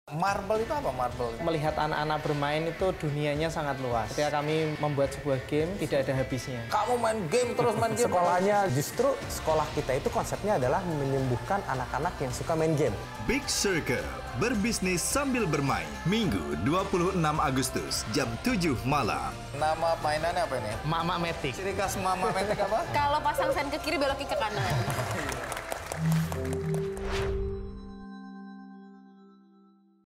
Marble itu apa marble? Melihat anak-anak bermain itu dunianya sangat luas. Ketika kami membuat sebuah game, tidak ada habisnya. Kamu main game terus main game? Sekolahnya justru sekolah kita itu konsepnya adalah menyembuhkan anak-anak yang suka main game. Big Circle, berbisnis sambil bermain. Minggu 26 Agustus, jam 7 malam. Nama mainannya apa ini? Mama Matic. Ciri khas Mama Matic apa? Kalau pasang sen ke kiri, belokin ke kanan.